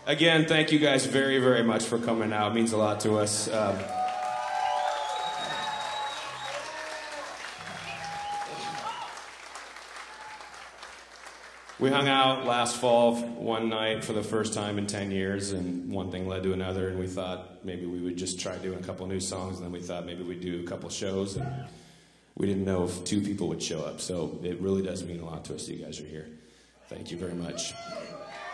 Again, thank you guys very, very much for coming out. It means a lot to us. We hung out last fall one night for the first time in 10 years, and one thing led to another, and we thought maybe we would just try doing a couple new songs, and then we thought maybe we'd do a couple shows, and we didn't know if 2 people would show up, so it really does mean a lot to us that you guys are here. Thank you very much.